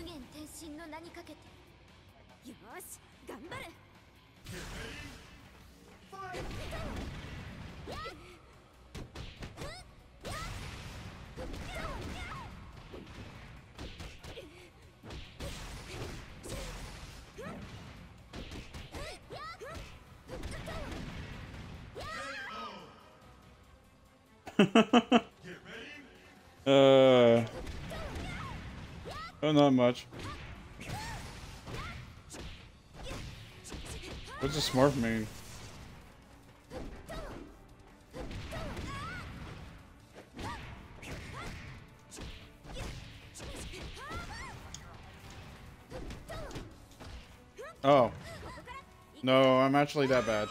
元転身の名にかけて。よーし頑張る。 Oh, not much. What's a smurf mean? Oh. No, I'm actually that bad.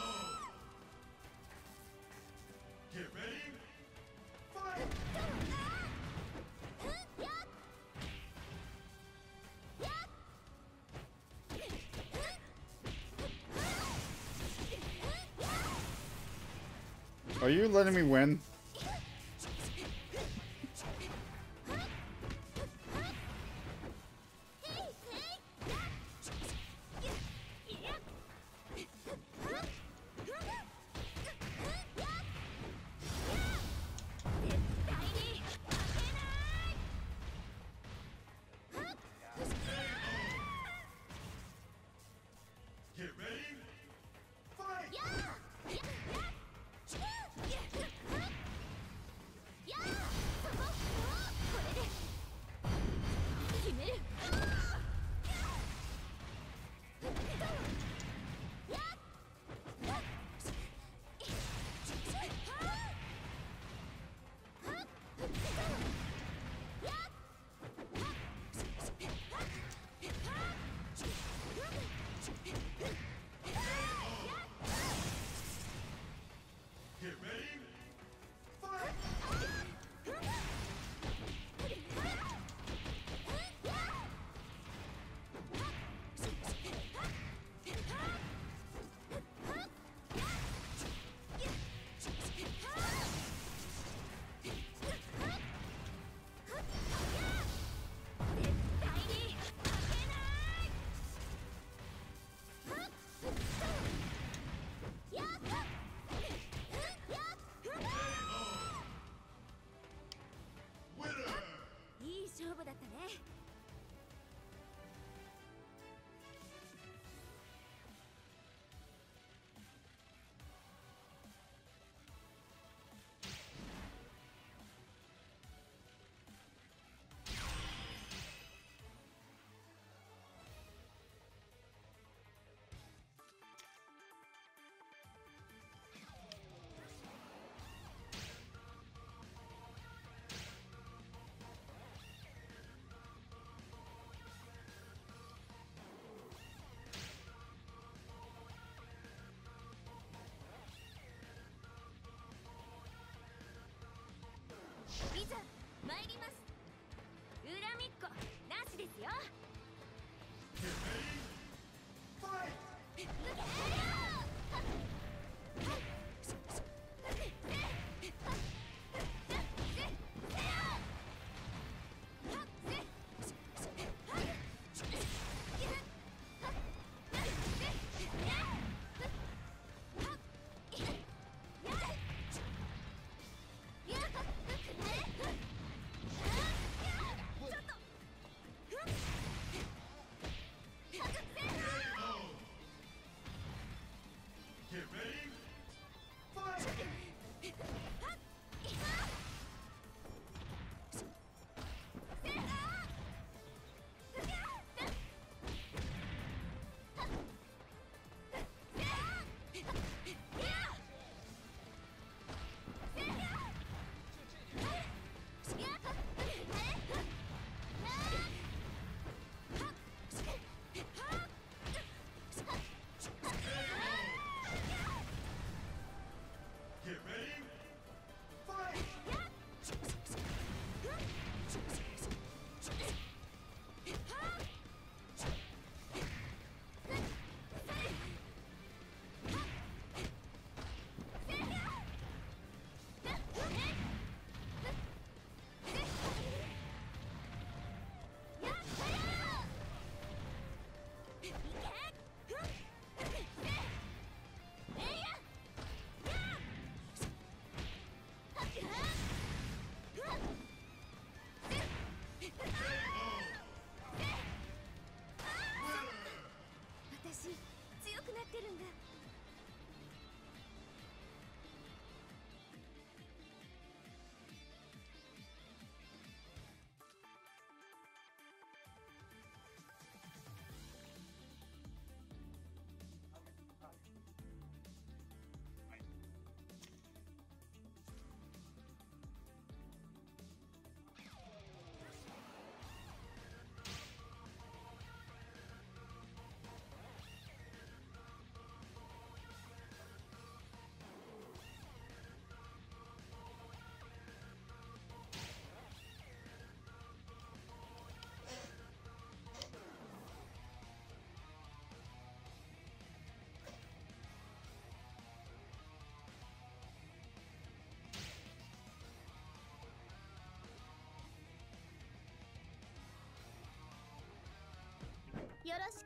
Are you letting me win?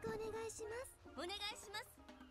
くお願いします。お願いします。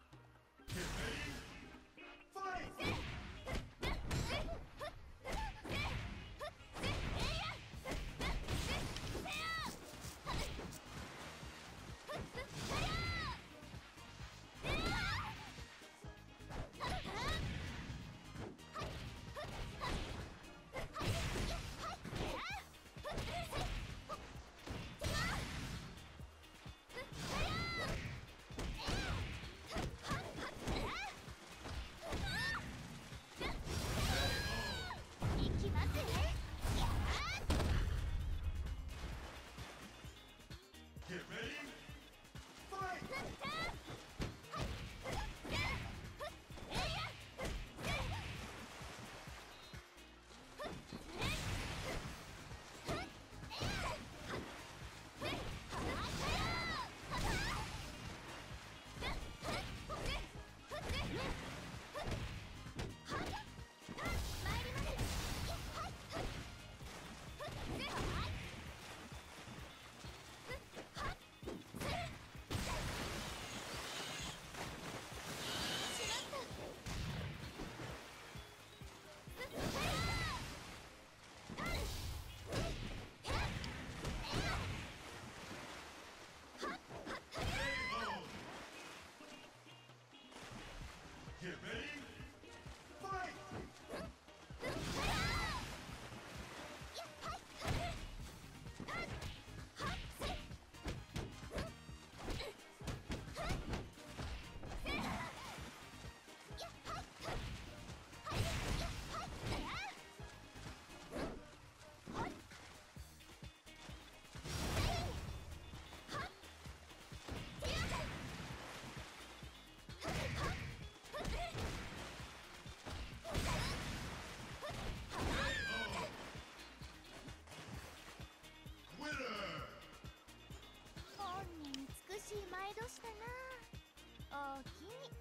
毎度したな。おおきに。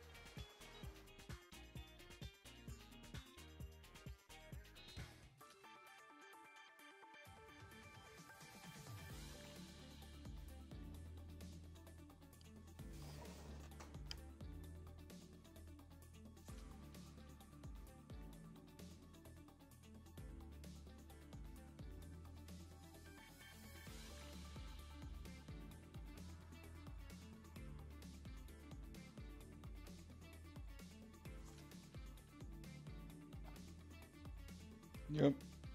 Yep.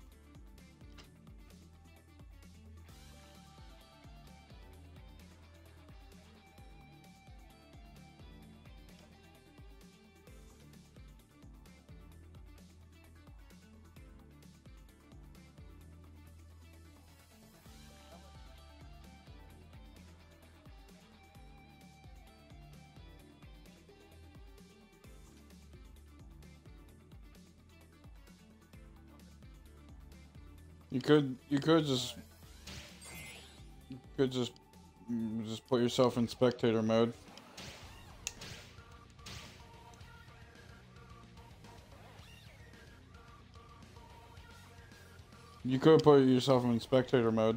You could just put yourself in spectator mode. You could put yourself in spectator mode.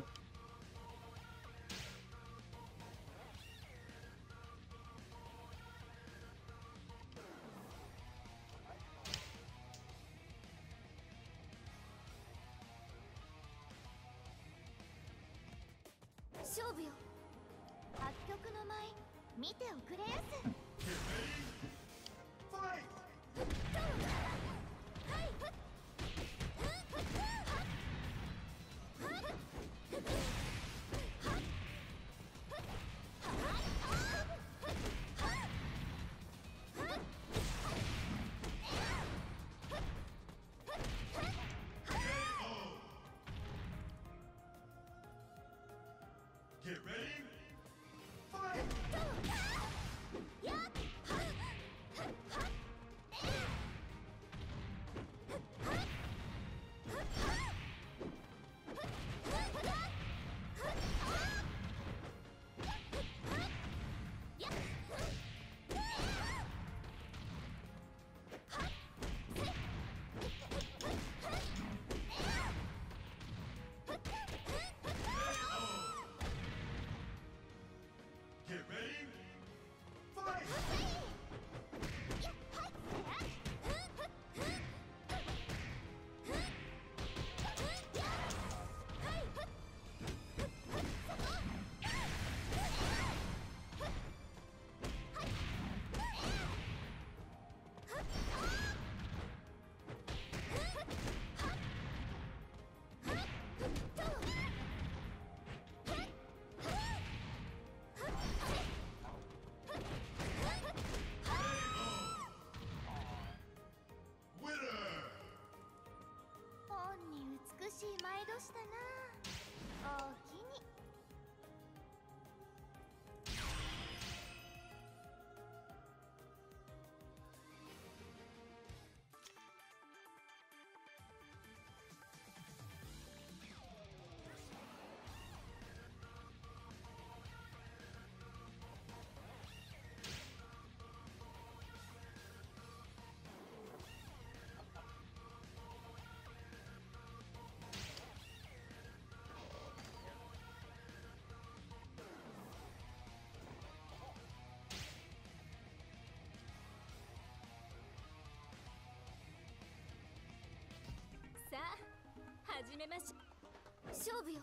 始めましょう。勝負よ。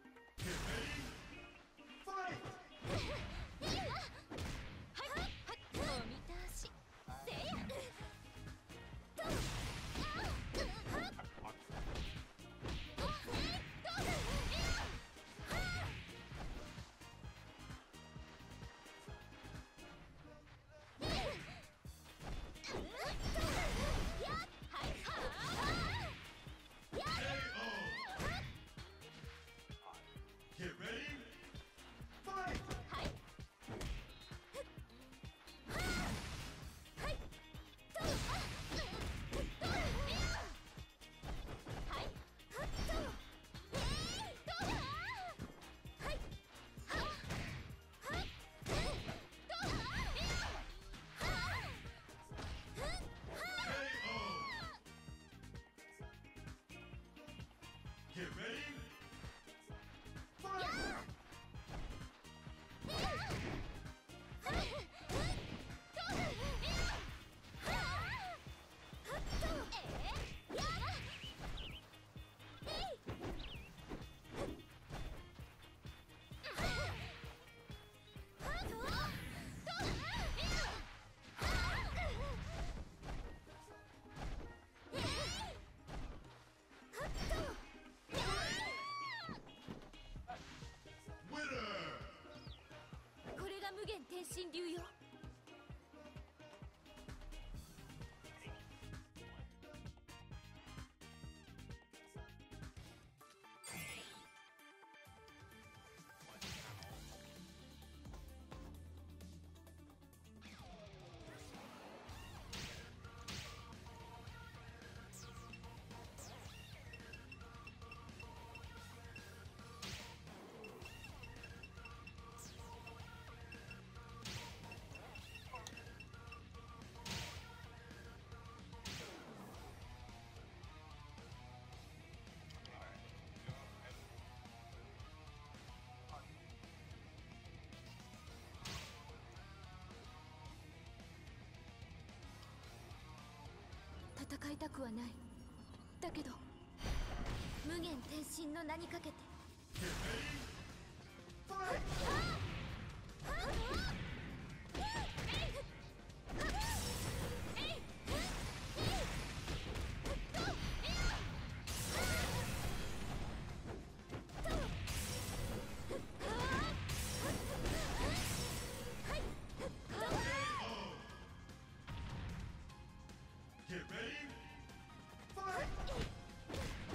お見通し。せや。 Get ready, fight! Get ready, fight! Winner! これが無限転身流よ。戦いたくはない。だけど無限転身の名にかけて。 Get ready, fight! ！Get ready, fight!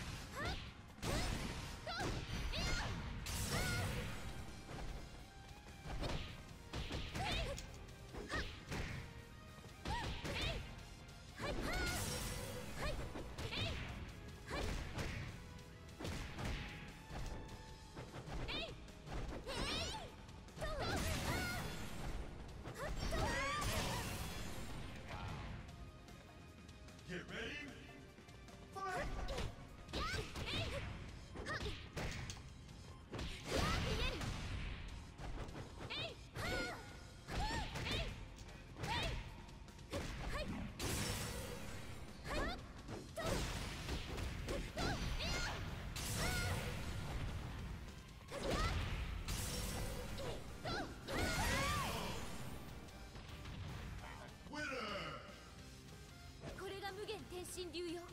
転身流よ。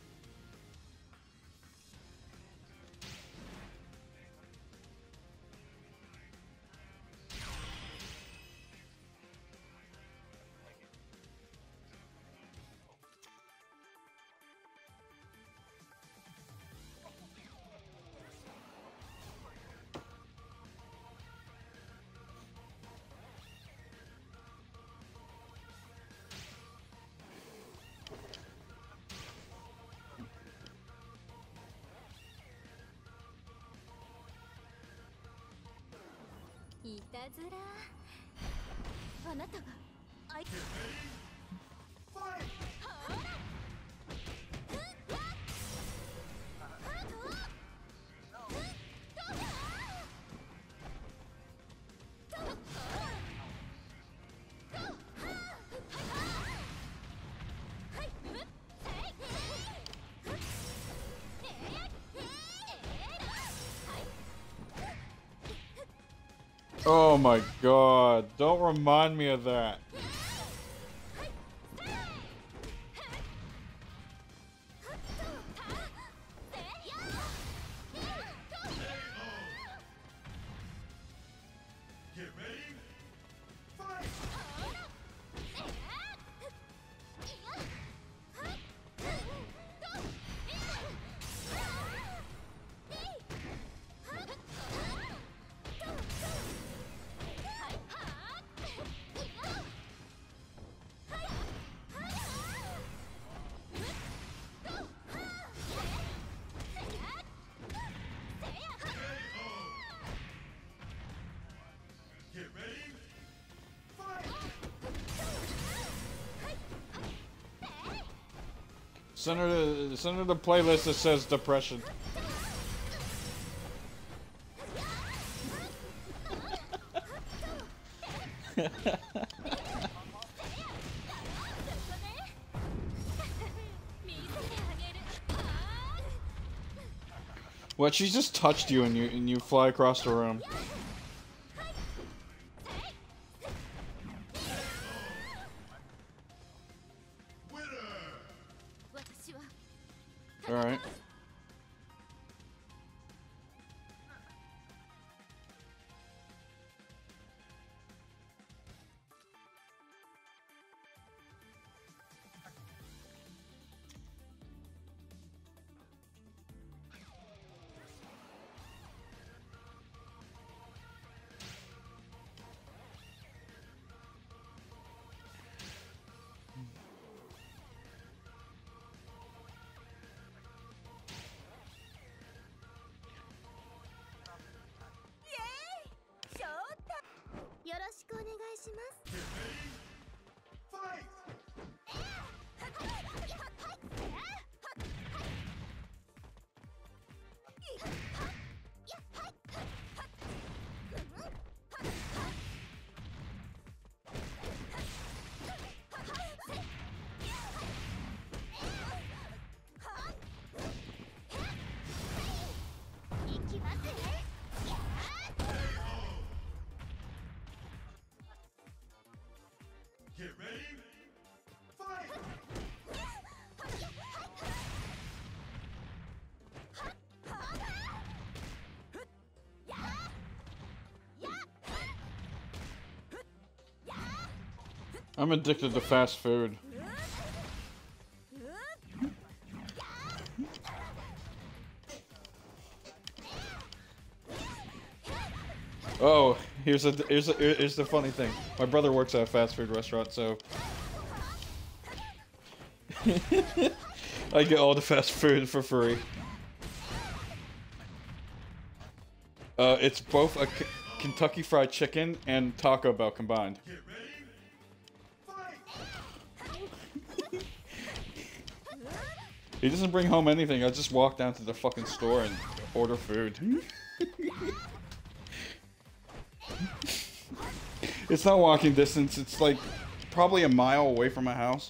いたずら。あなたが相手。 Oh my god. Don't remind me of that. Get ready. Fight. Get ready. Fight. Send her the playlist that says depression. What? She just touched you and you fly across the room. Winner. 私は All right. Get ready. Fight. Get ready. Fight. I'm addicted to fast food. Oh, here's the funny thing. My brother works at a fast food restaurant, so I get all the fast food for free. It's both a Kentucky Fried Chicken and Taco Bell combined. Get ready. Fight. He doesn't bring home anything. I just walk down to the fucking store and order food. It's not walking distance. It's like probably a mile away from my house.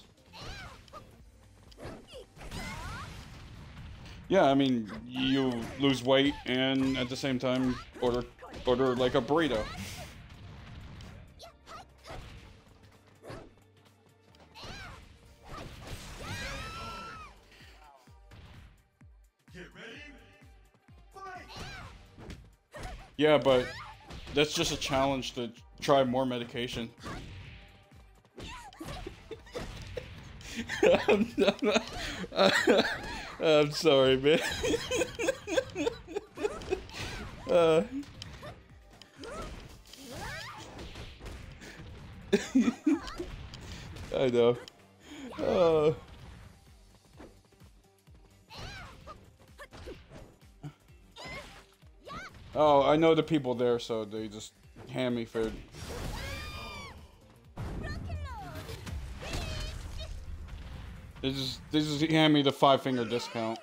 Yeah, I mean, you lose weight and at the same time order like a burrito. Get ready. Fight. Yeah, but that's just a challenge to try more medication. I'm sorry, man. I know. Oh, I know the people there, so they just hand me food. They just hand me the 5-finger discount.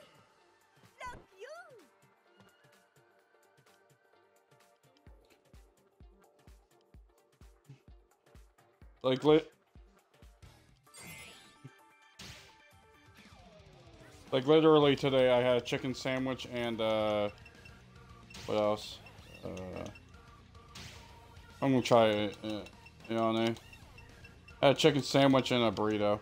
Like literally today, I had a chicken sandwich and what else? I'm gonna try it. You know, I had a chicken sandwich and a burrito.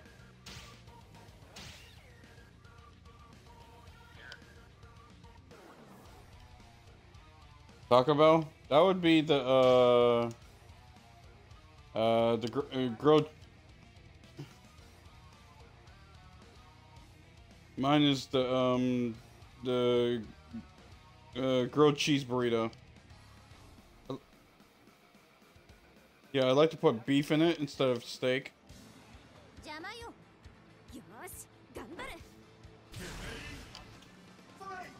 Taco Bell? That would be the grilled. Mine is the grilled cheese burrito. Yeah, I like to put beef in it instead of steak. 邪魔よ。よし、頑張る。 Fight!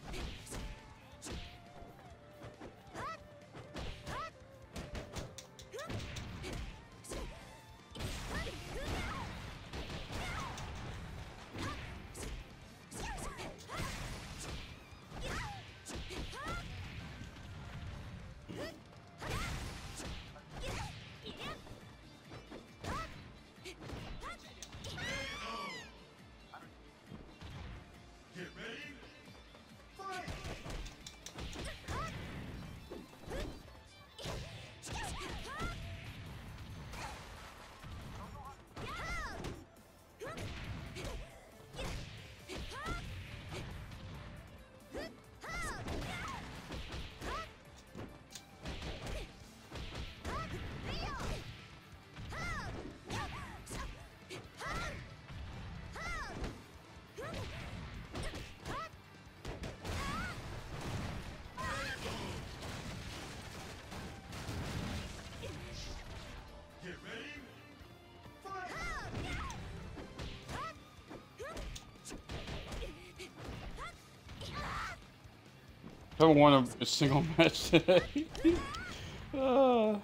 Get ready! Fight! Get ready! Fight! I haven't won a single match today. Ah.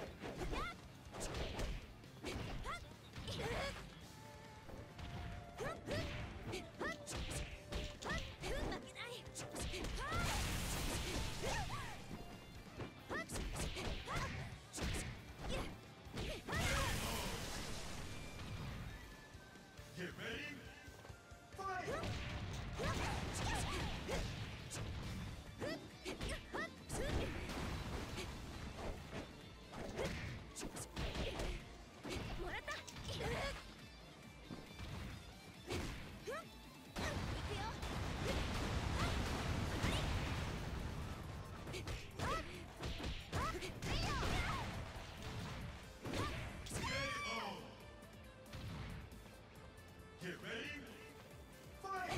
Get ready! Fight! Get ready! Fight!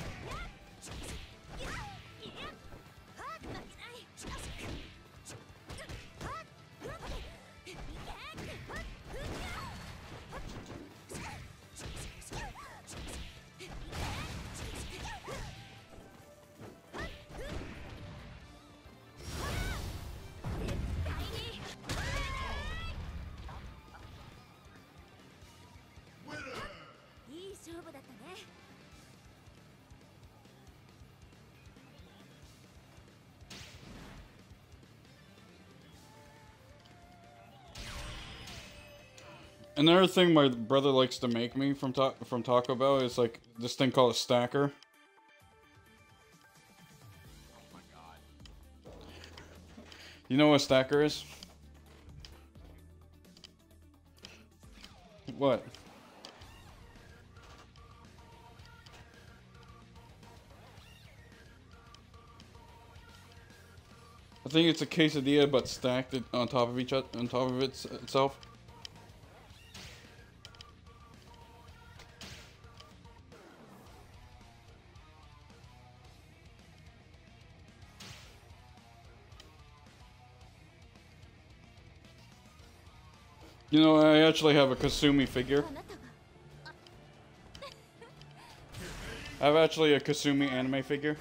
Winner! いい勝負だったね。 Another thing my brother likes to make me from Taco Bell is like this thing called a stacker. You know what a stacker is? What? I think it's a quesadilla, but stacked it on top of itself. You know, I actually have a Kasumi figure. あなたが I have actually a Kasumi anime figure.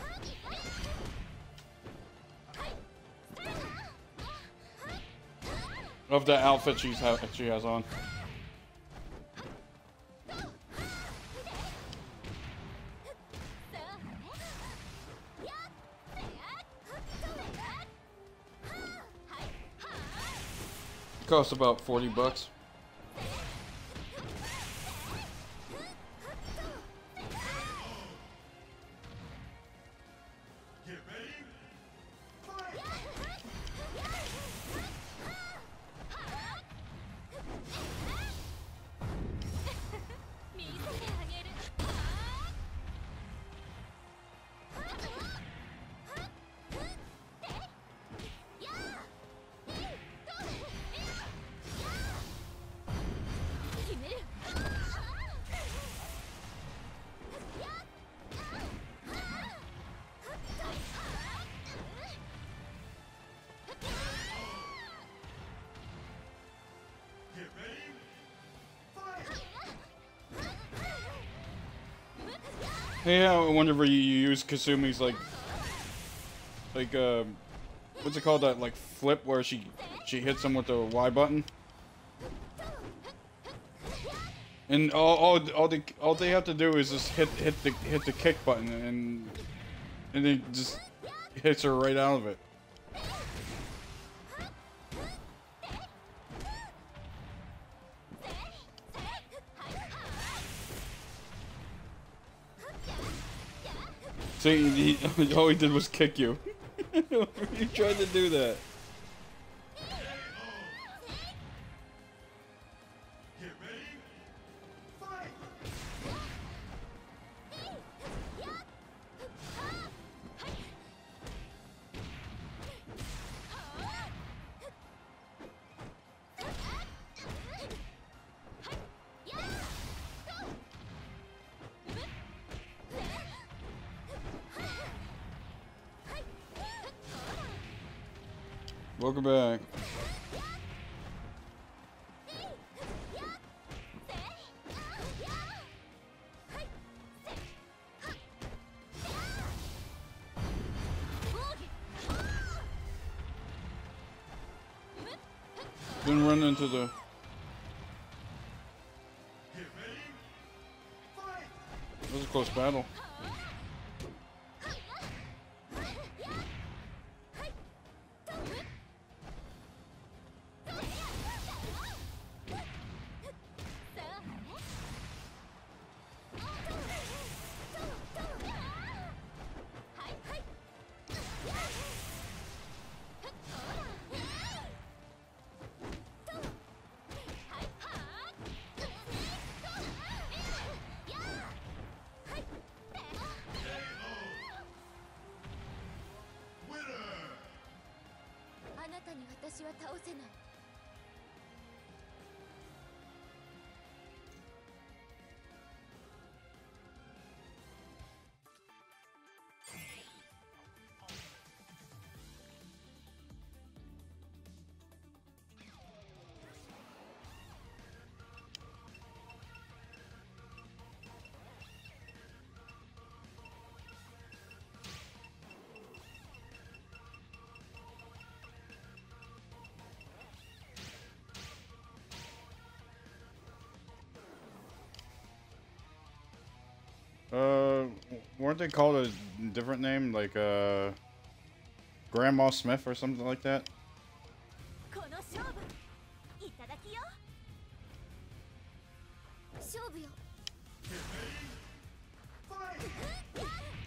Of the outfit she has on. Costs about 40 bucks. Get ready! Fight! Hey, whenever you use Kasumi's what's it called, that like flip where she hits him with the Y button, and all they have to do is just hit the kick button, and it just hits her right out of it. See, all he did was kick you. You tried to do that. Get ready. Fight. Welcome back. Didn't run into the. Get ready. Fight. It was a close battle. Winner. あなたに私は倒せない。 Weren't they called a different name, like Grandma Smith or something like that? この勝負いただきよ。勝負よ。 Fight.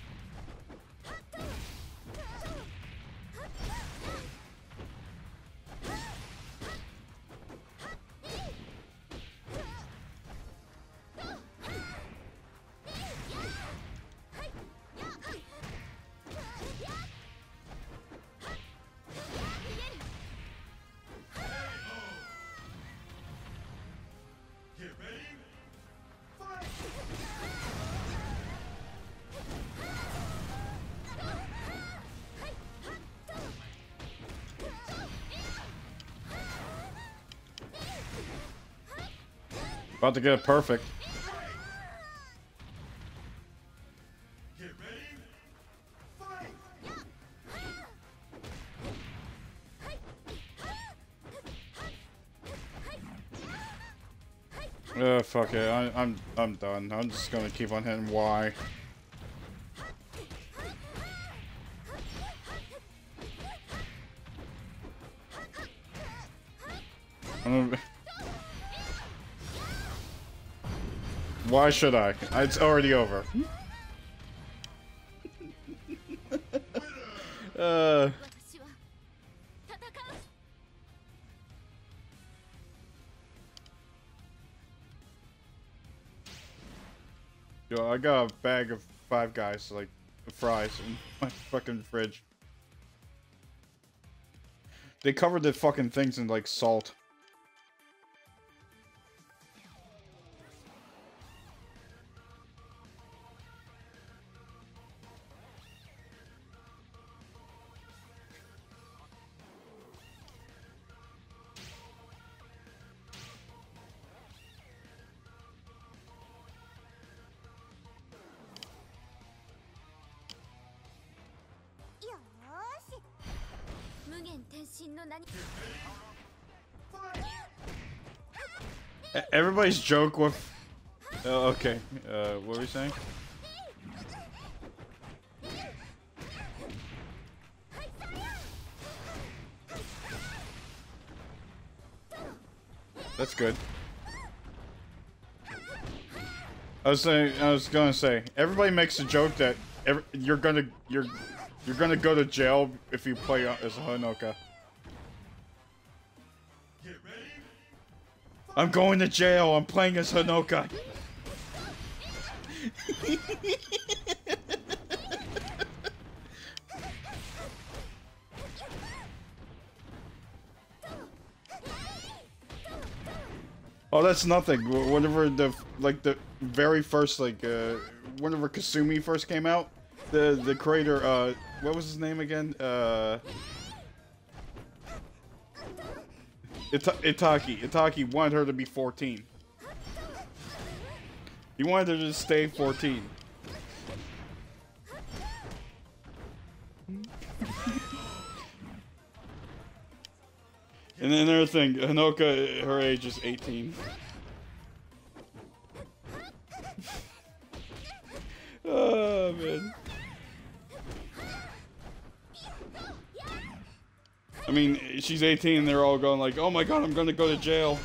Get ready. Fight. About to get it perfect. Get ready. Fight. Fuck it. I'm done. I'm just gonna keep on hitting Y. Why should I? It's already over. 私は戦う。 Yo, I got a bag of Five Guys, like, fries in my fucking fridge. They covered the fucking things in, like, salt. の何 Everybody's joke with. Okay. What were we saying? That's good. I was gonna say, everybody makes a joke that you're gonna go to jail if you play as Honoka. Get ready. I'm going to jail. I'm playing as Honoka. Oh, that's nothing. Whenever the very first whenever Kasumi first came out, the creator what was his name again? Itaki wanted her to be 14. He wanted her to stay 14. And then another thing, Honoka, her age is 18. Oh, man. I mean, she's 18 and they're all going like, oh my god, I'm gonna go to jail.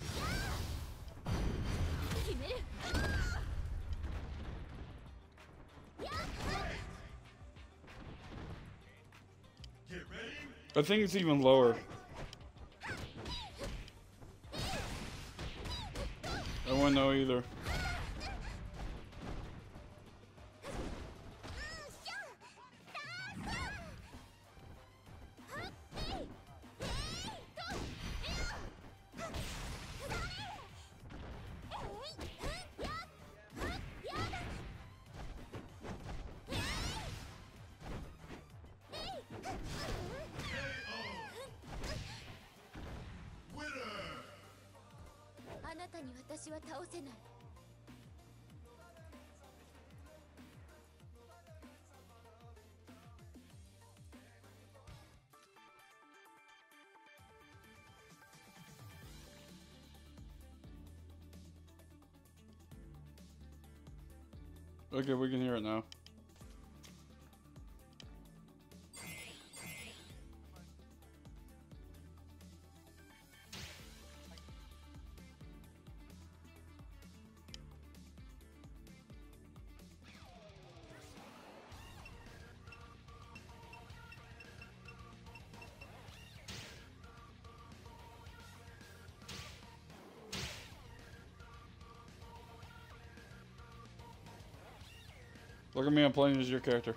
Get ready. I think it's even lower. I wouldn't know either. Winner. あなたに私は倒せない Okay, we can hear it now. Look at me, I'm playing as your character.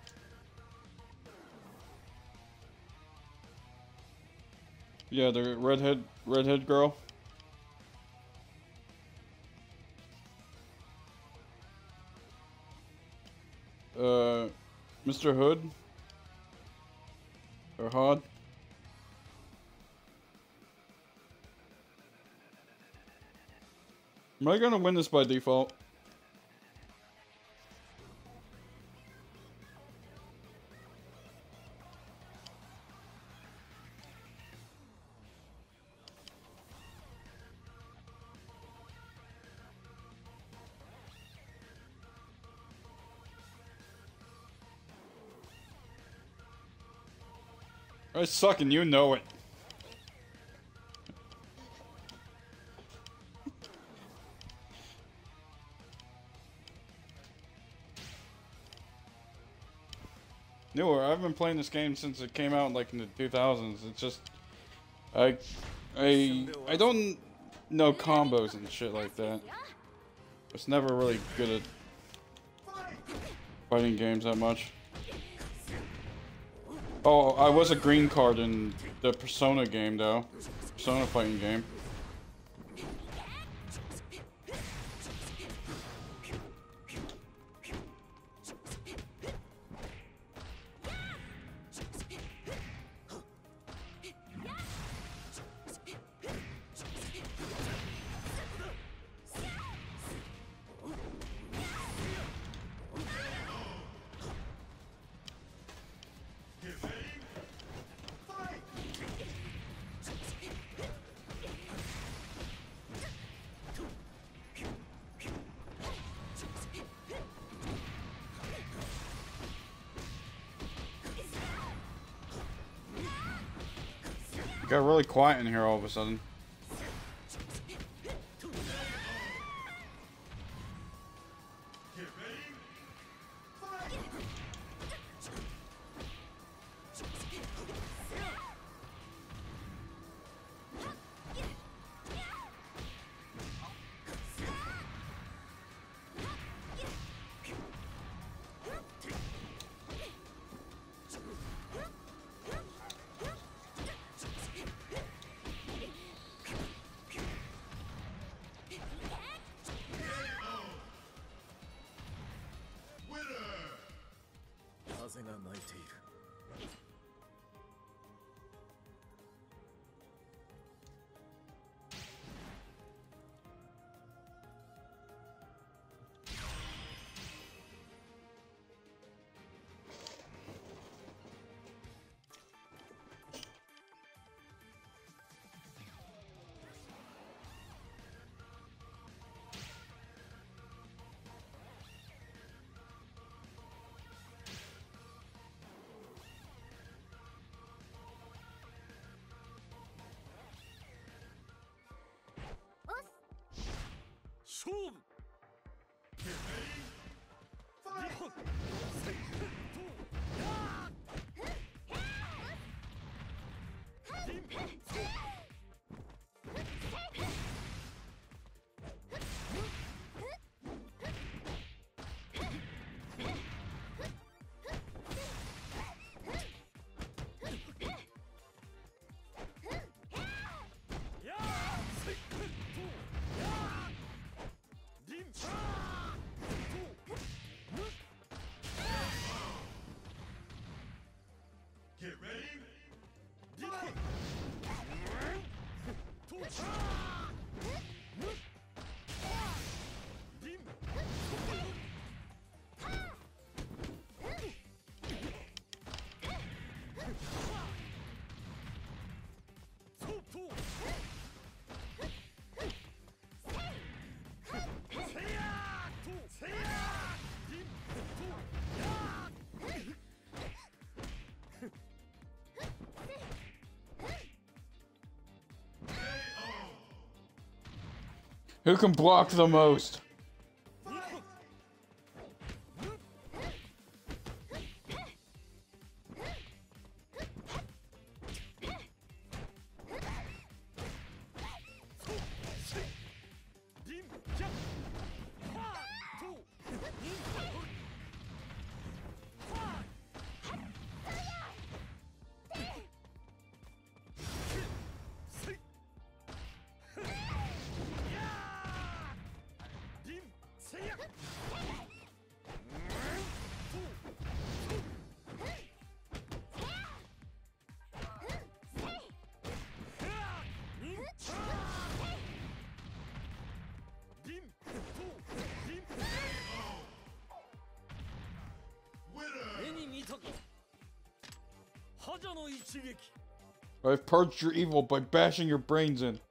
Yeah, the redhead girl. Mr. Hood. Or Hod. Am I gonna win this by default? I suck and you know it. Newer, I've been playing this game since it came out like in the 2000s. It's just I don't know combos and shit like that. It's never really good at fighting games that much. Oh, I was a green card in the Persona game though. Persona fighting game. Get ready. Fight. Got really quiet in here all of a sudden. Get ready. Fight. Winner. 風が鳴いている。 勝負 Get ready. Fight. リン Get ready. Fight. リン Who can block the most? I've purged your evil by bashing your brains in.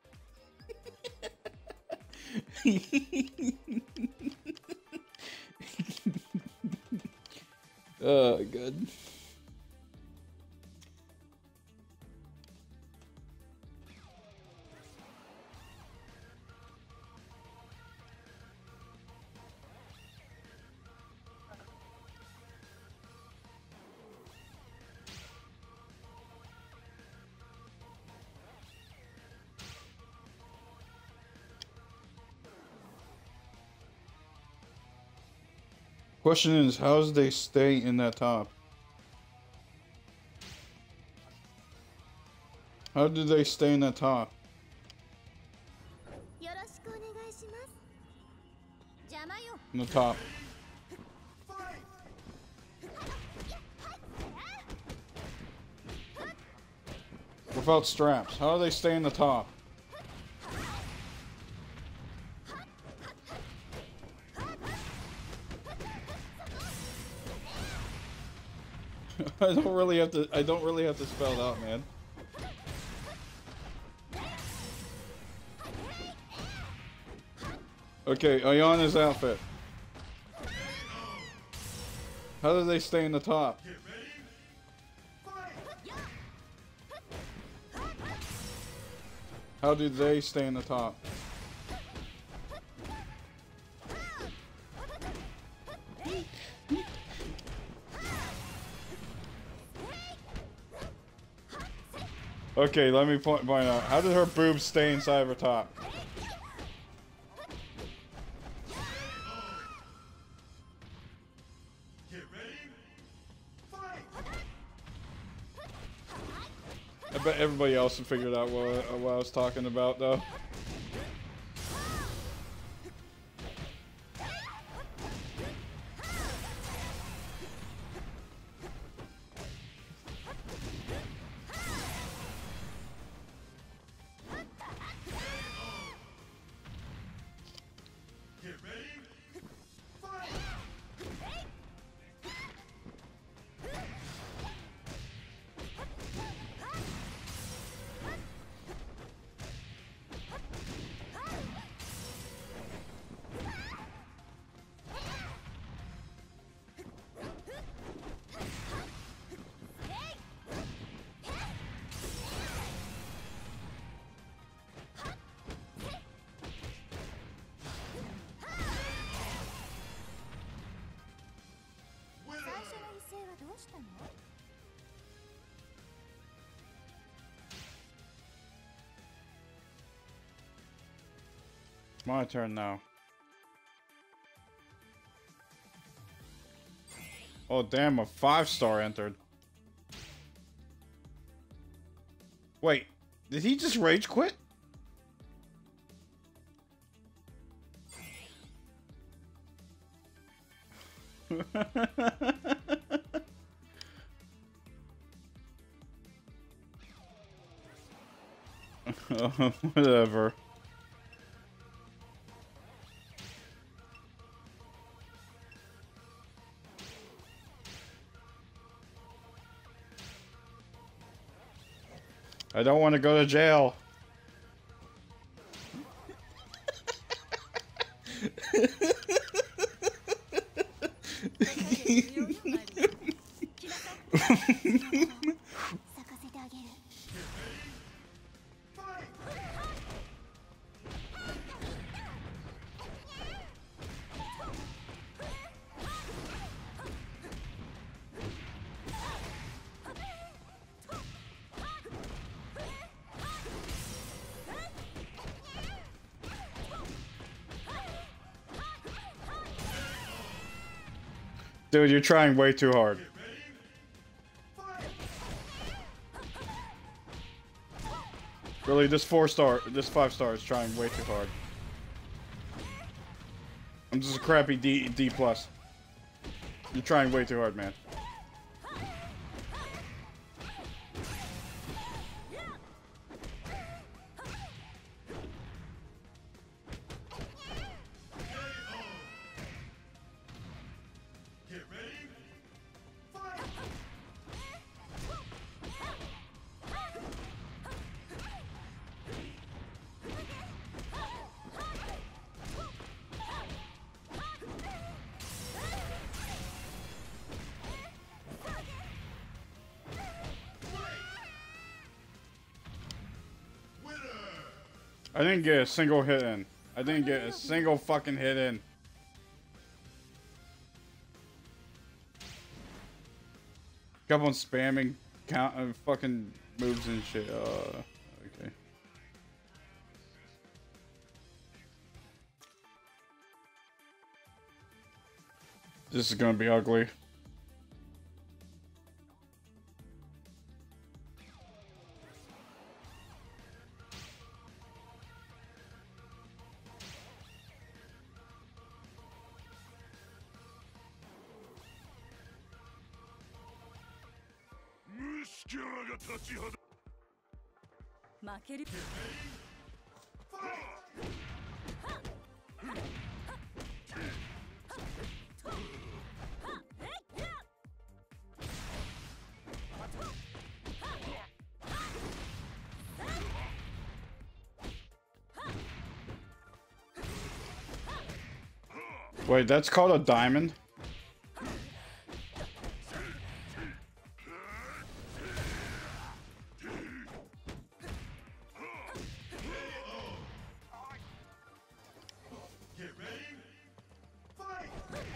Oh, good. Question is, how do they stay in that top? How do they stay in that top? よろしくお願いします邪魔よ In the top. Fight. Without straps. How do they stay in the top? I don't really have to spell it out, man. Okay, Ayana's outfit. How do they stay in the top? Get ready. Fight. How do they stay in the top? Okay, let me point out. How did her boobs stay inside of her top? Get ready. Fight. I bet everybody else had figured out what I was talking about, though. Get ready. Fight. Winner. 最初の威勢はどうしたの？ It's my turn now. Oh damn, a 5-star entered. Wait, did he just rage quit? Whatever. I don't want to go to jail. Dude, you're trying way too hard. Really, this 5-star is trying way too hard. I'm just a crappy D+. You're trying way too hard, man. Get ready. Fight. Winner. I didn't get a single hit in. I didn't get a single fucking hit in. Kept on spamming fucking moves and shit. Okay. This is gonna be ugly. Wait, that's called a diamond? Get ready. Fight!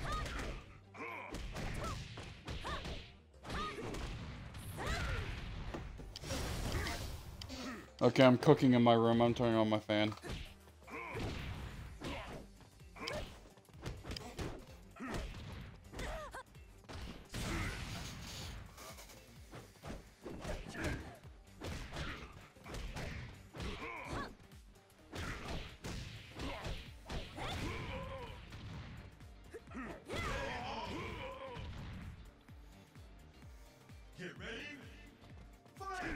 Okay, I'm cooking in my room. I'm turning on my fan. Get ready. Fight!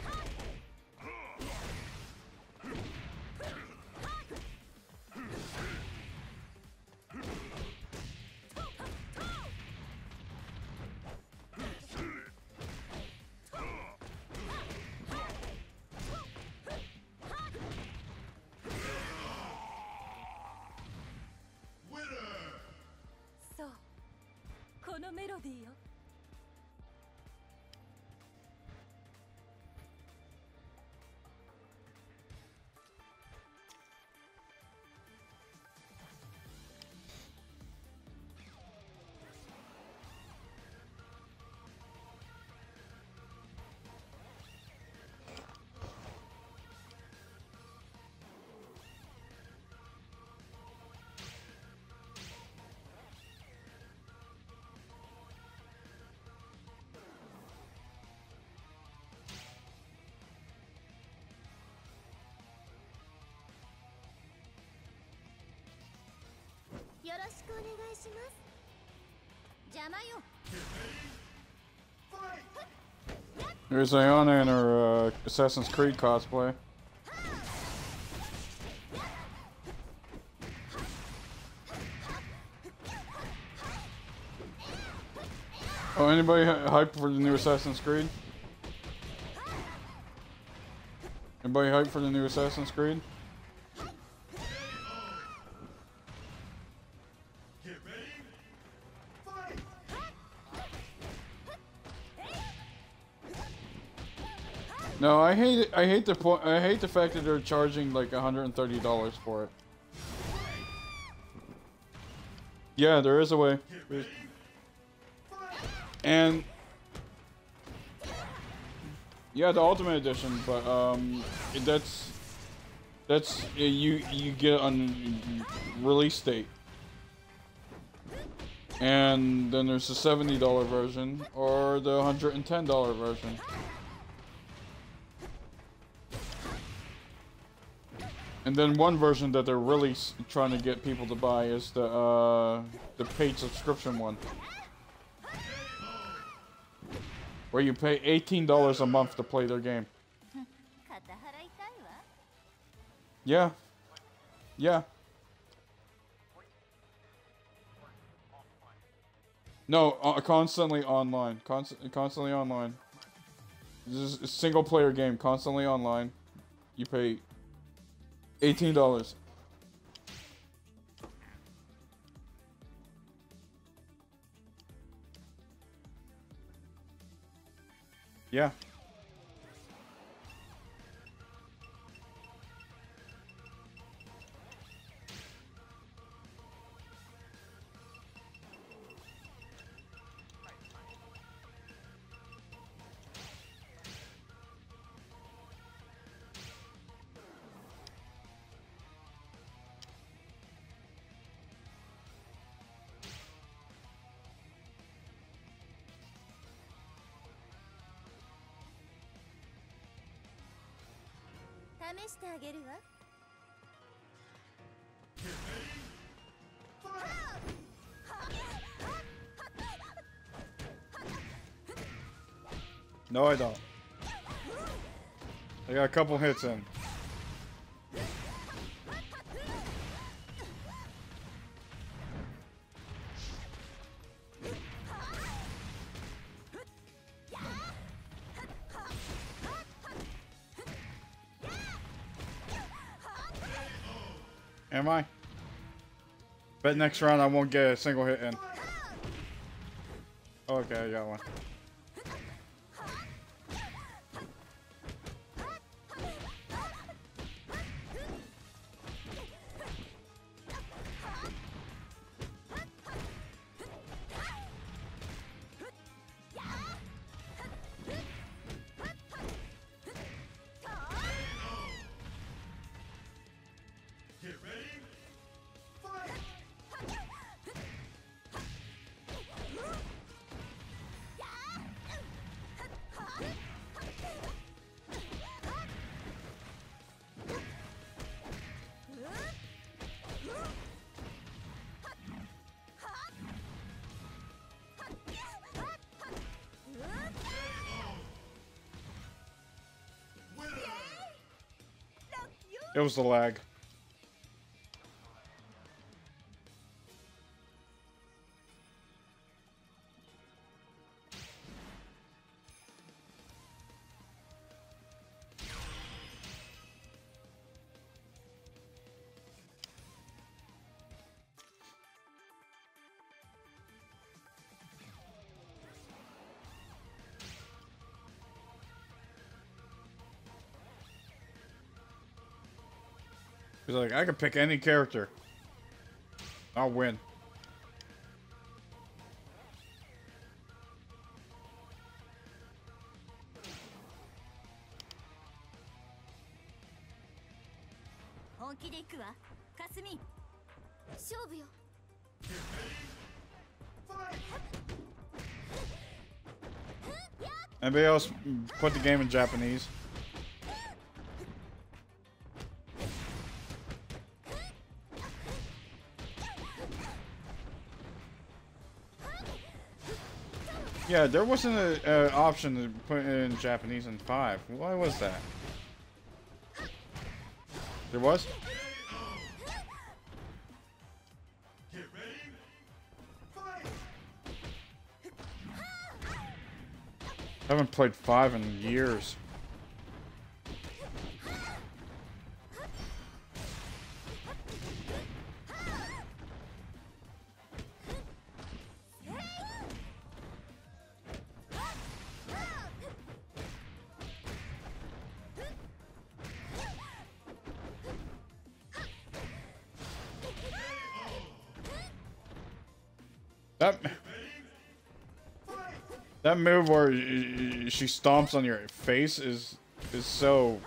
Winner! そうこのメロディーよ。よろしくお願いします。邪魔よ。 There's Ayana in her Assassin's Creed cosplay. Oh, anybody hyped for the new Assassin's Creed? Anybody hyped for the new Assassin's Creed? Get ready. Fight! No, I hate it. I hate the point. I hate the fact that they're charging like $130 for it. Yeah, there is a way. And yeah, the Ultimate Edition, but that's you get on release date. And then there's the $70 version or the $110 version. And then one version that they're really trying to get people to buy is the paid subscription one, where you pay $18 a month to play their game. Yeah, yeah. No, constantly online, constantly online. This is a single player game, constantly online. You pay $18. Yeah. 試してあげるわ。 No, I don't. I got a couple hits in. Am I? Bet next round I won't get a single hit in. Okay, I got one. It was the lag. He's like, I can pick any character. I'll win. Anybody else put the game in Japanese? Yeah, there wasn't an option to put it in Japanese in 5. Why was that? There was? Get ready. Fight. I haven't played 5 in years. That move where she stomps on your face is so.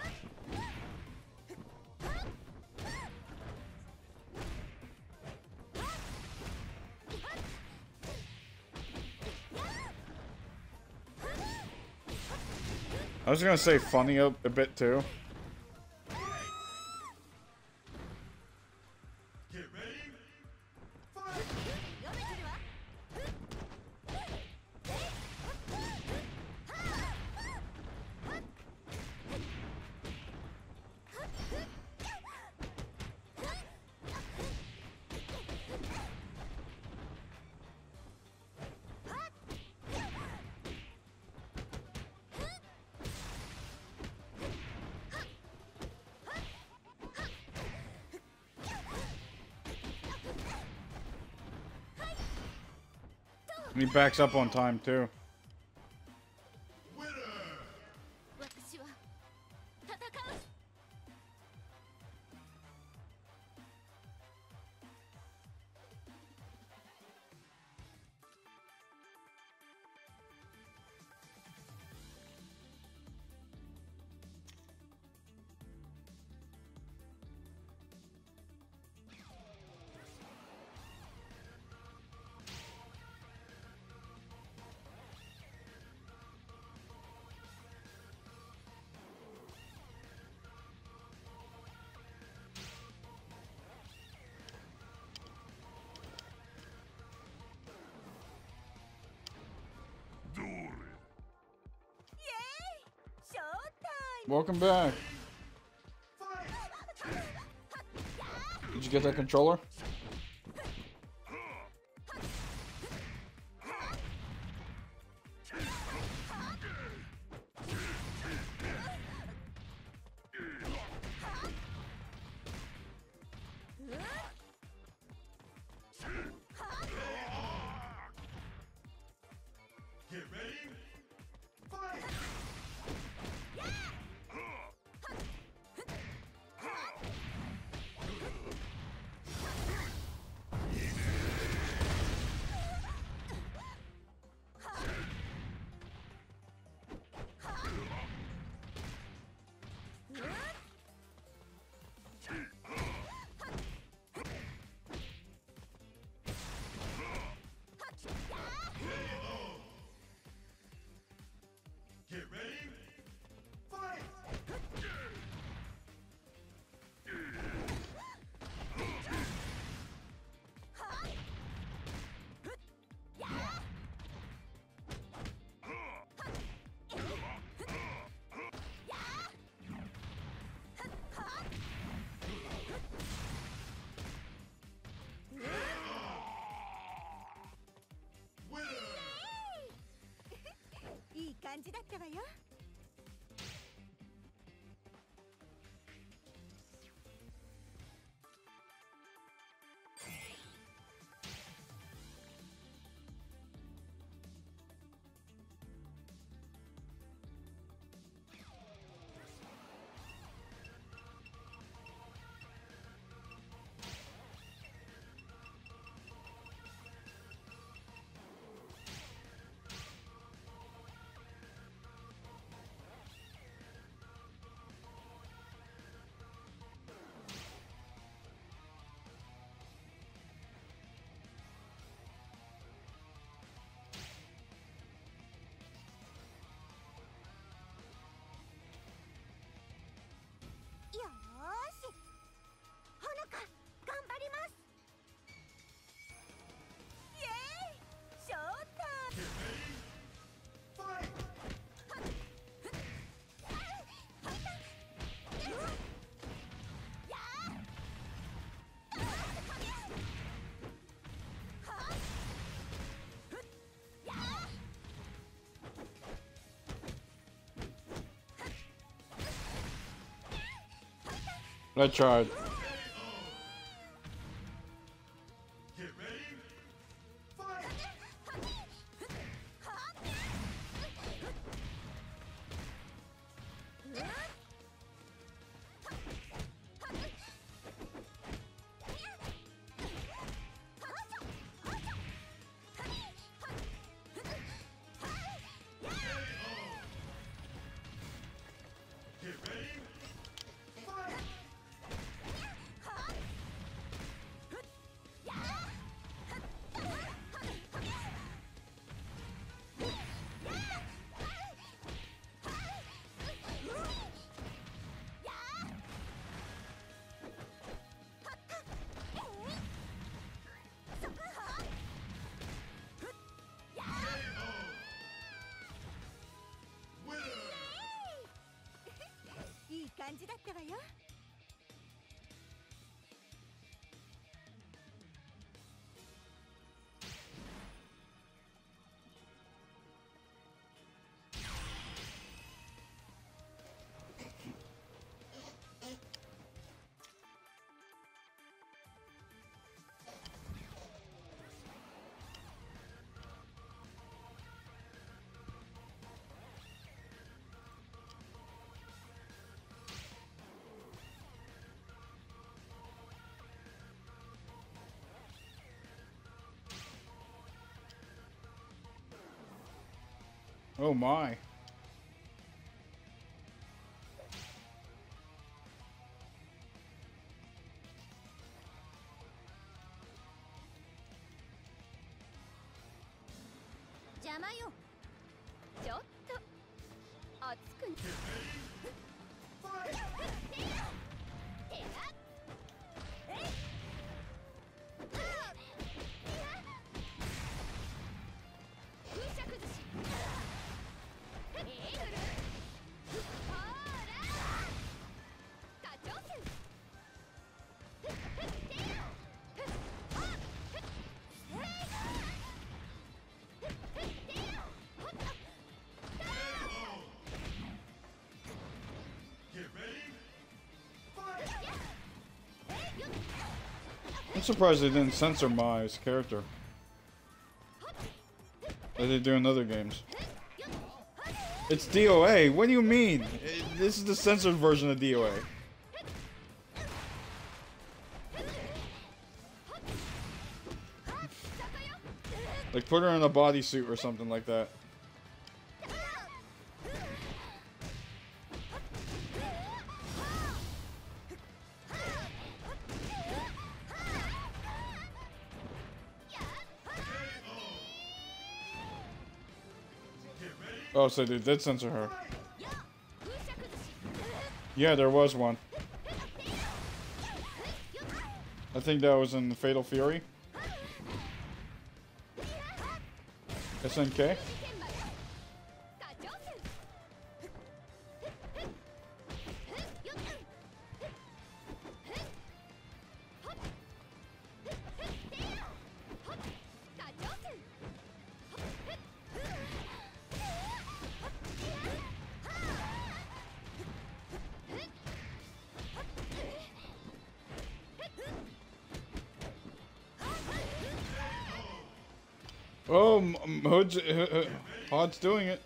I was gonna say funny a bit too. Get ready. Fight. And he backs up on time too. Winner. 私は戦う。 Welcome back. Did you get that controller? Get ready. Fight. だったわよ。よーし、ほのか頑張ります。イエーイ、ショータイム。 Fight! I tried. Get ready. Fight! Get ready. Fight! Winner! いい感じだったわよ。 Oh my. 邪魔よ。ちょっと熱くな。 Fight! 風車崩し。イーグル。ほーら。花鳥線。 Get ready. Fight! I'm surprised they didn't censor Mai's character, as they do in other games. It's DOA. What do you mean? This is the censored version of DOA. Like put her in a bodysuit or something like that. Oh, so they did censor her. Yeah, there was one. I think that was in Fatal Fury. SNK? Oh, Hod's doing it.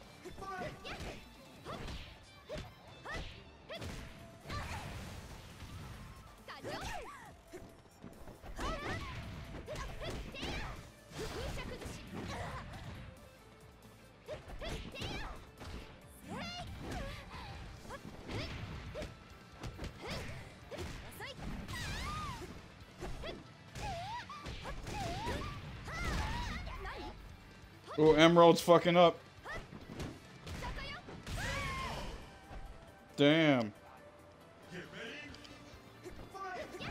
Oh, Emerald's fucking up. Damn. Get ready. Fight.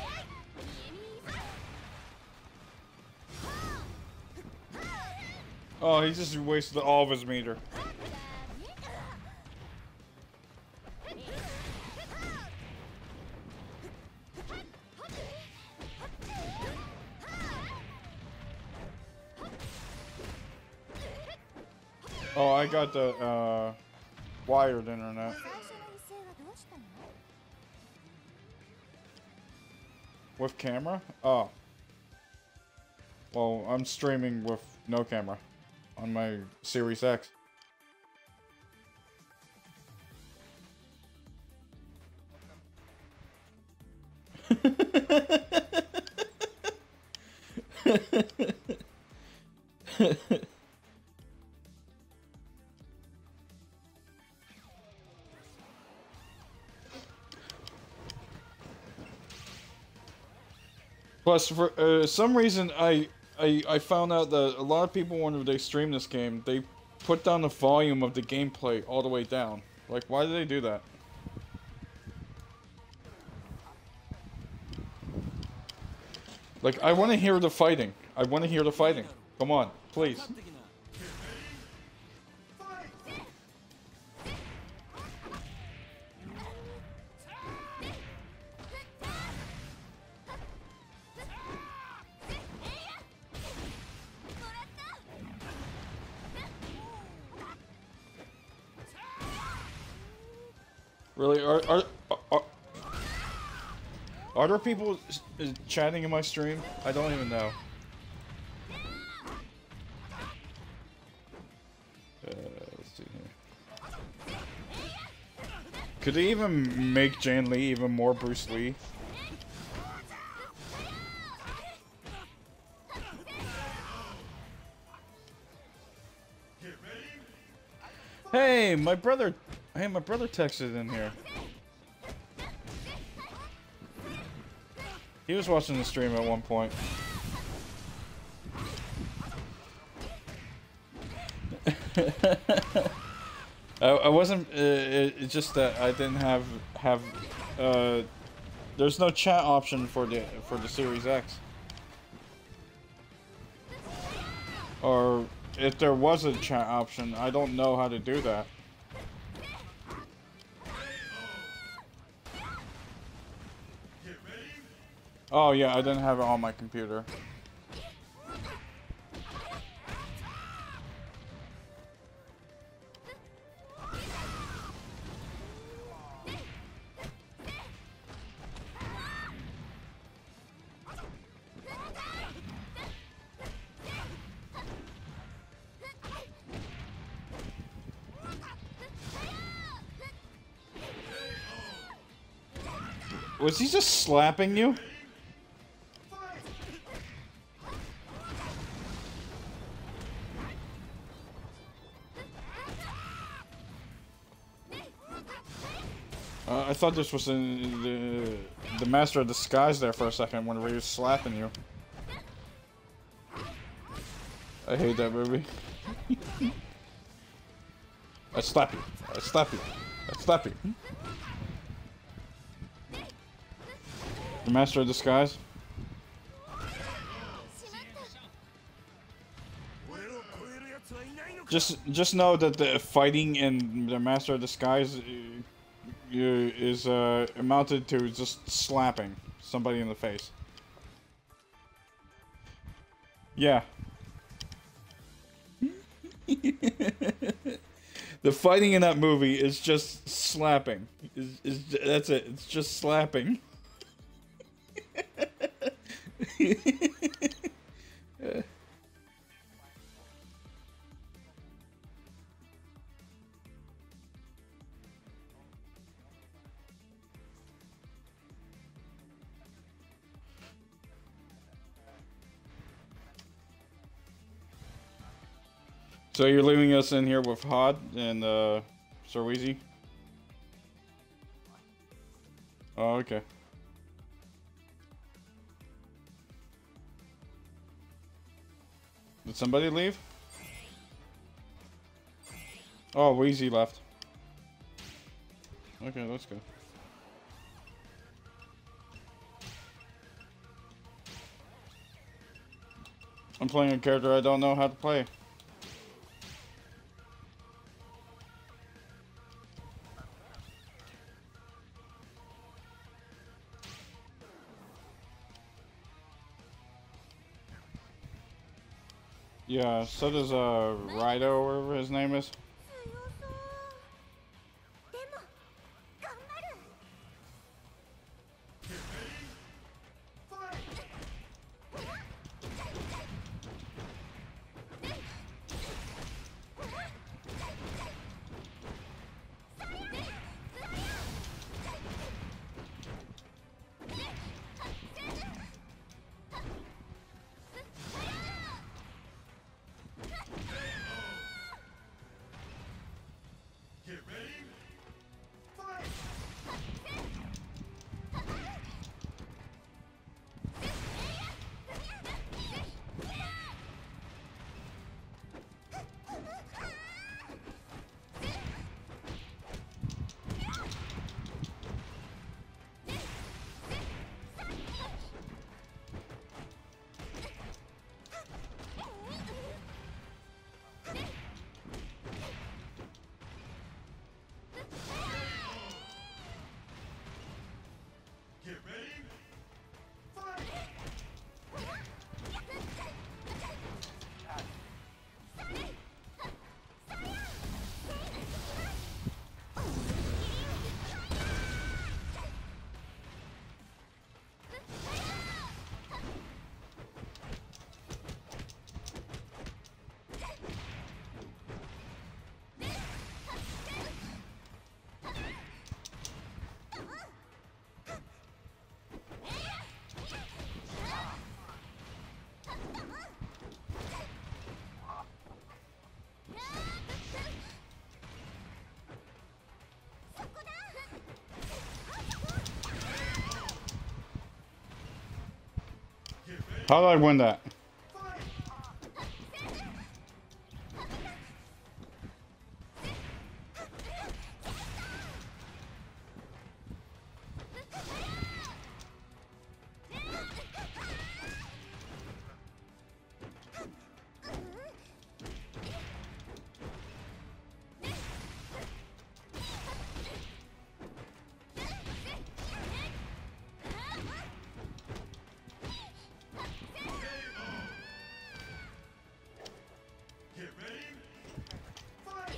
Oh, he just wasted all of his meter. Oh, I got the wired internet. 最初の威勢はどうしたの？ With camera? Oh. Well, I'm streaming with no camera on my Series X. Plus, for some reason, I found out that a lot of people, when they stream this game, they put down the volume of the gameplay all the way down. Like, why do they do that? Like, I want to hear the fighting. I want to hear the fighting. Come on, please. 的な Really, are there people chatting in my stream? I don't even know. Let's see here. Could they even make Jan Lee even more Bruce Lee? Hey, my brother texted in here. He was watching the stream at one point. I wasn't. It's just that I didn't have. There's no chat option for the Series X. Or if there was a chat option, I don't know how to do that. Oh yeah, I didn't have it on my computer. Was he just slapping you? I thought this was in the Master of Disguise there for a second when he was slapping you. I hate that movie. I slap you. I slap you. I slap you. The Master of Disguise. Just know that the fighting in the Master of Disguise is amounted to just slapping somebody in the face. Yeah. The fighting in that movie is just slapping. That's it. It's just slapping. So you're leaving us in here with Hod and Sir Weezy? Oh, okay. Did somebody leave? Oh, Weezy left. Okay, let's go. I'm playing a character I don't know how to play. Yeah, so does Rido or whatever his name is. 強そうでも頑張る Get ready. Fight. Get ready. Fight. How did I win that? Get ready. Fight.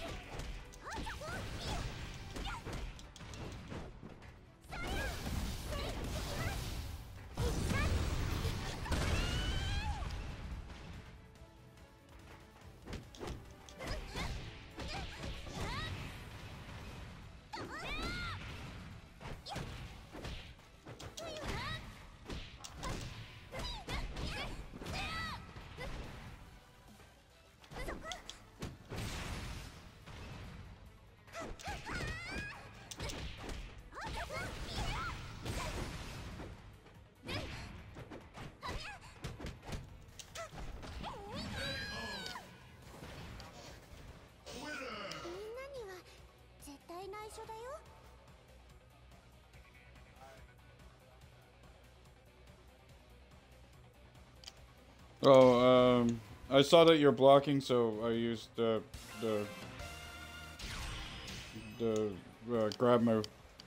みんなには絶対内緒だよ Oh, I saw that you're blocking, so I used the grab move.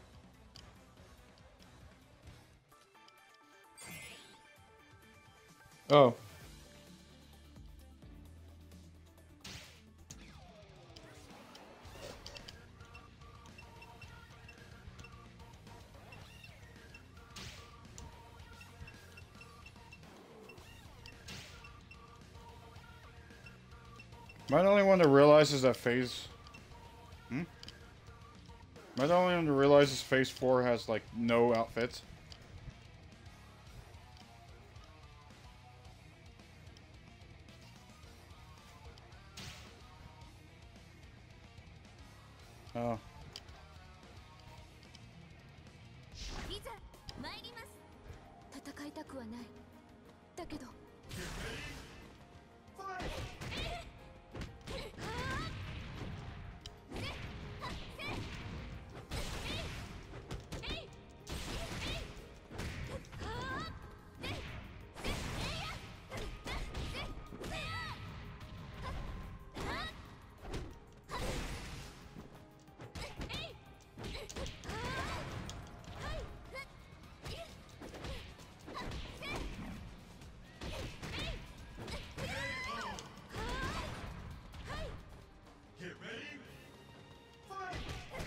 Oh. Am I the only one that realizes that phase... Am I the only one that realizes phase 4 has, like, no outfits? Oh. いざ参ります。戦いたくはない。だけど Get ready. Fight.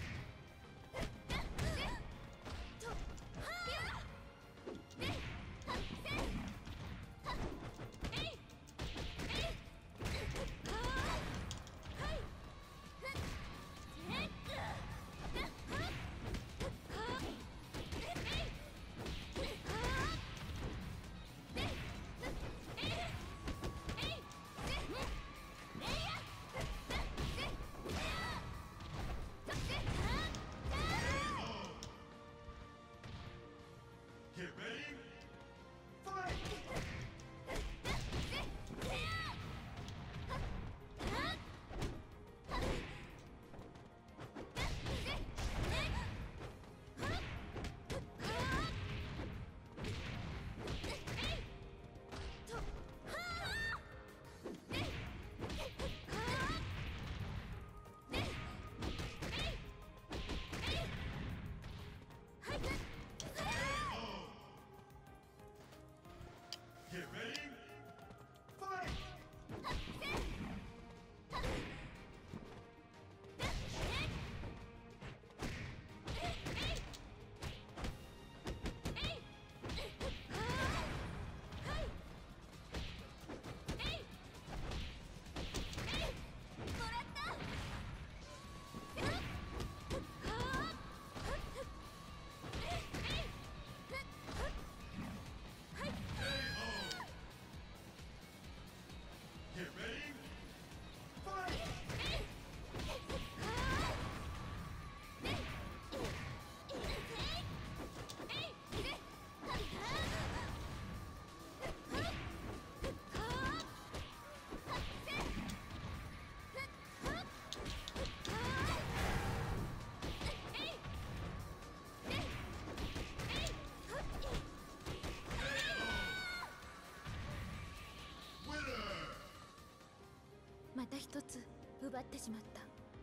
また一つ奪ってしまった。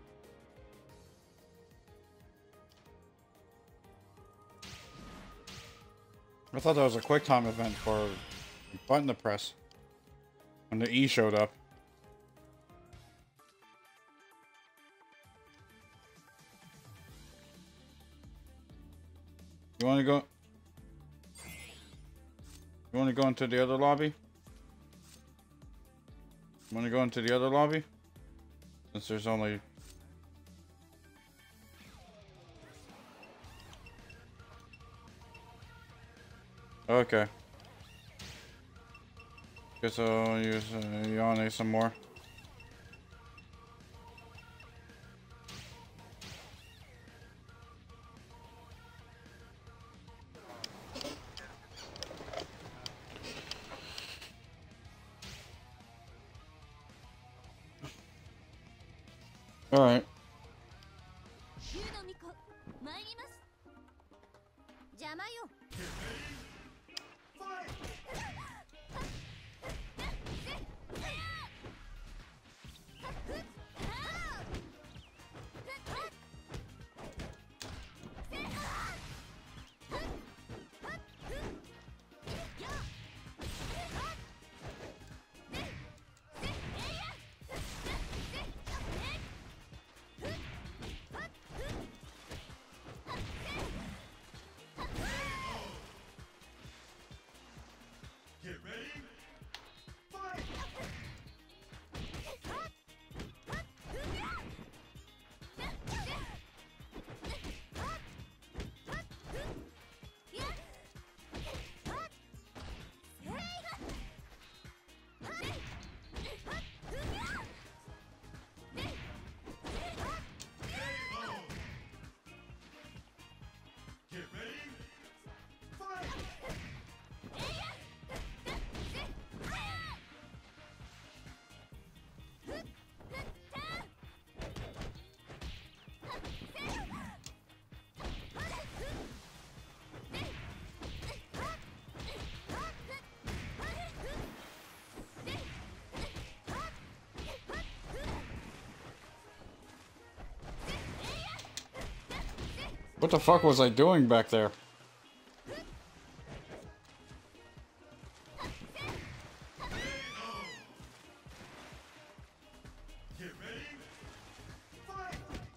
I thought that was a quick time event for button to press when the E showed up. You want to go? You want to go into the other lobby? Want to go into the other lobby? Since there's only... Okay. Guess I'll use Yone some more. All right. 竜の巫女参ります。邪魔よ。 Get What the fuck was I doing back there? Get ready. Fight.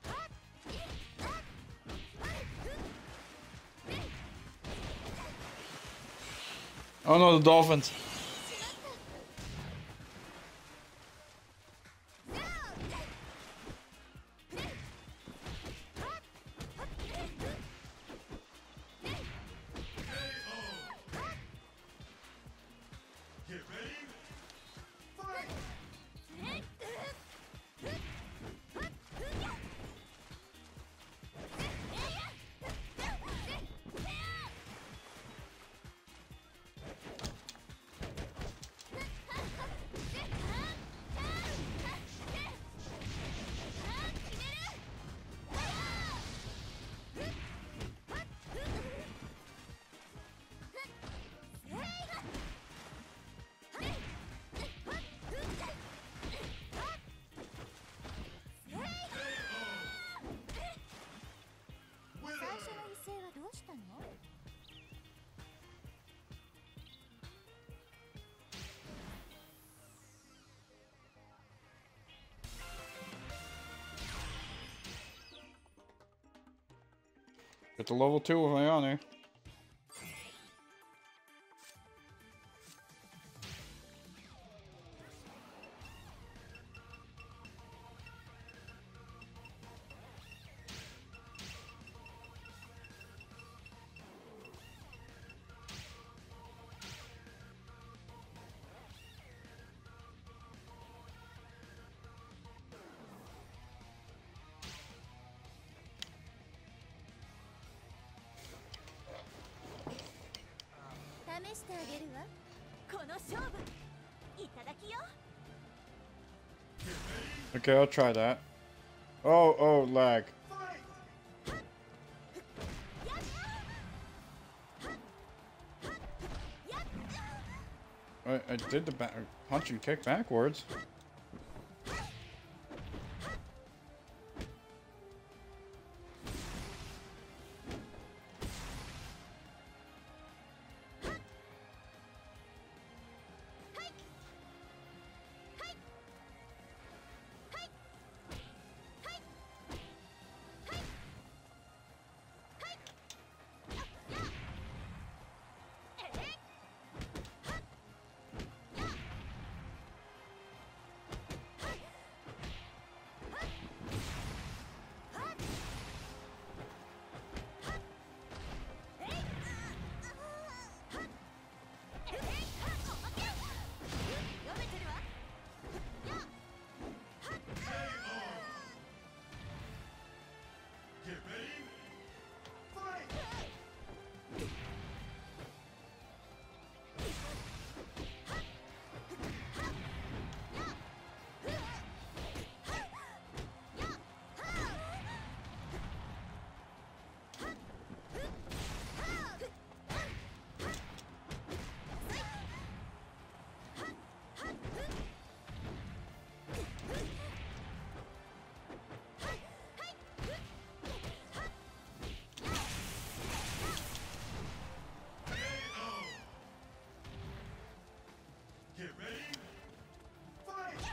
Oh no, the dolphins. Get ready. Fight. Get to level 2 with my honor. Okay, I'll try that. Oh, lag. I did the punch and kick backwards. Get ready. Fight. Get ready. Fight.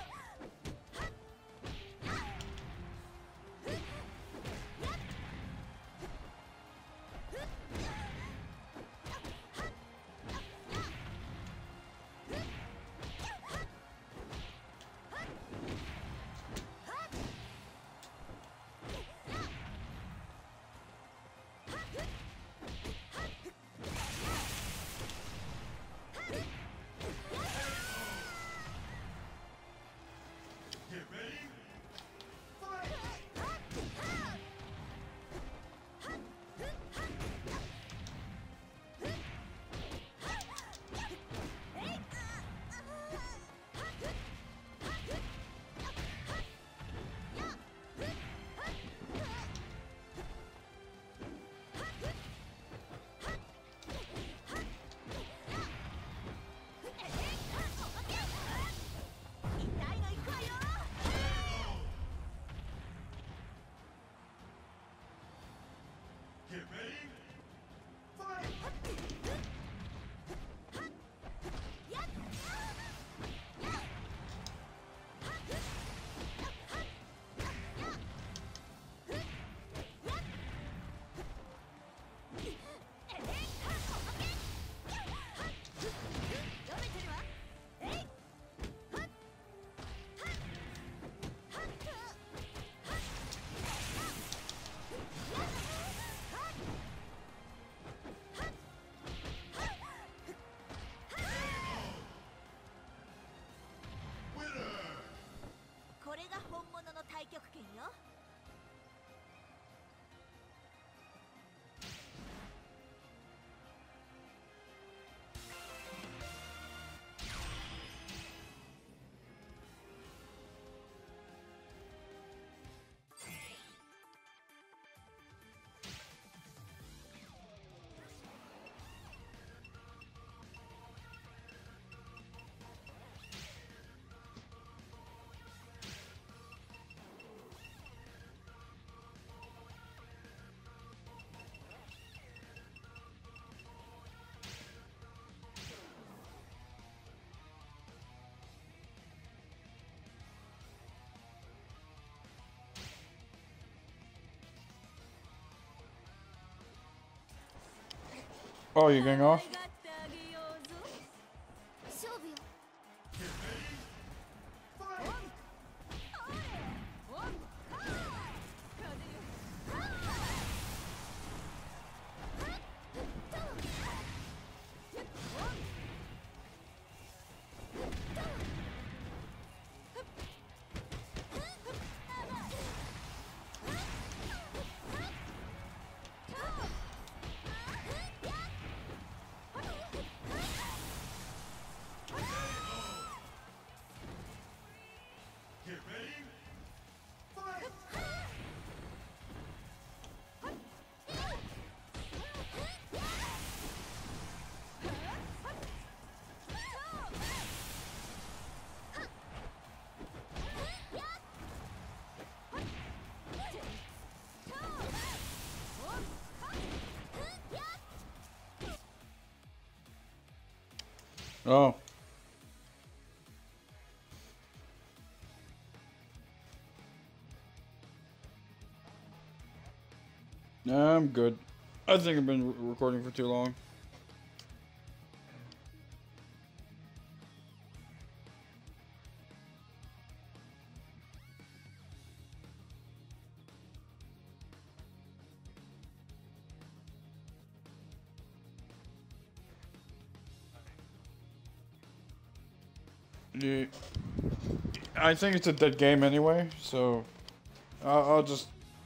Oh, you're getting off? 勝負よ Get ready. Fight. Oh. Nah, I'm good. I think I've been recording for too long. Yeah. I think it's a dead game anyway, so I'll just.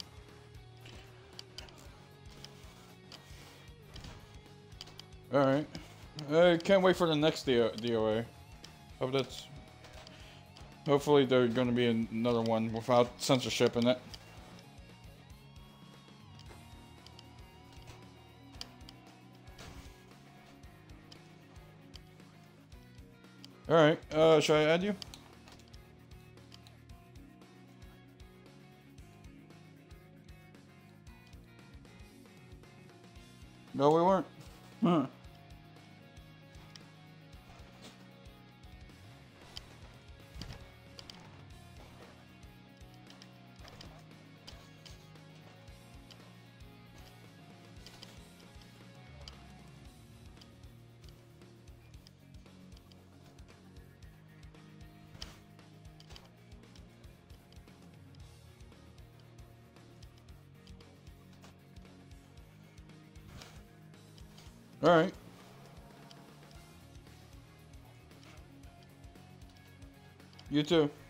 Alright. I can't wait for the next DOA. Hope that's. Hopefully, there's going to be another one without censorship in it. Alright, should I add you? No, we weren't. Huh. Alright. You too.